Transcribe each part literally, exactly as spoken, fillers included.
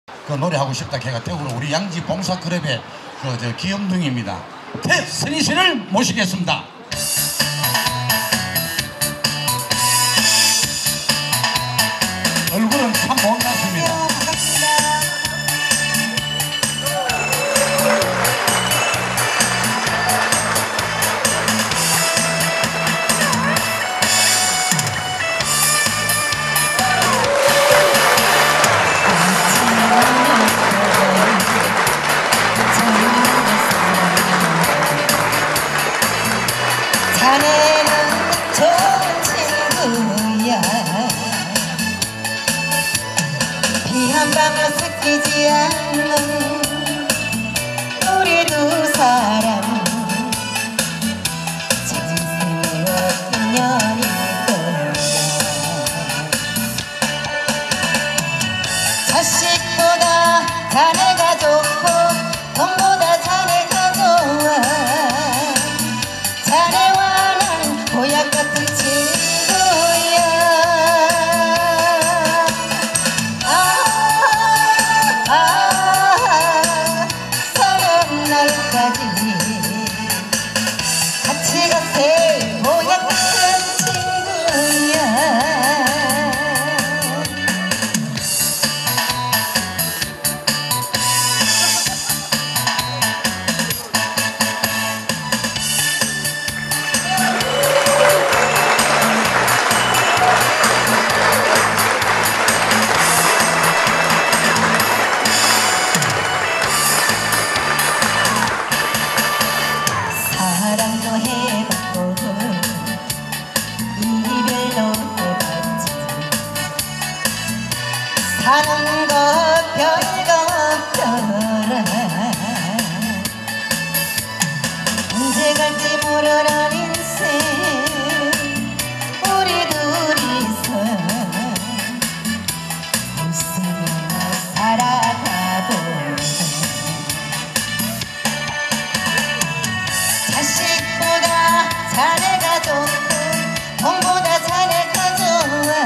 그 노래하고 싶다 걔가 태우로 우리 양지 봉사클럽의 그 저 귀염둥이입니다. 태선희 씨를 모시겠습니다. 얼굴은 참 못났습니다. 자네는 좋은 친구야. 비 한 방울 섞이지 않는 우리 두 사람 진심으로 인연일 거야. 자식보다 자네가 좋고 돈보다 자네가 좋아. 자네와 난 보약 같은 친구야. 아, 아, 서른 날까지 같이 가세. 보약 같은 친구야. 사랑도 해봤고 이별도 해봤지. 사는 것 별거 없더라. 언제 갈지 모르는 인생 우리 둘이서 웃으며 살아가보자. 자식보다 자네가 좋고 돈보다 자네가 좋아.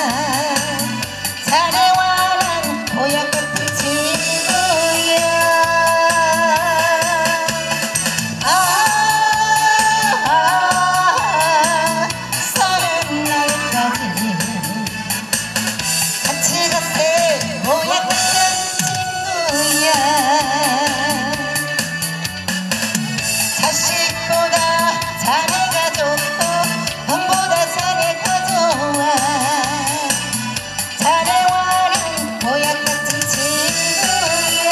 자네와 난 보약 같은 친구야. 아, 아, 서른 날까지 같이 가세. 보약 같은 친구야. 자식보다 자네가 좋고 돈보다 자네가 좋아. 자네와 난 보약 같은 친구야.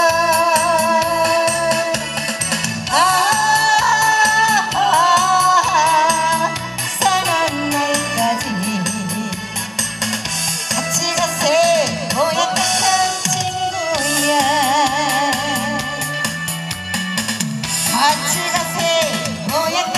아, 아, 사는 날까지 같이 가세. 보약 같은 친구야. 같이 가세. 보약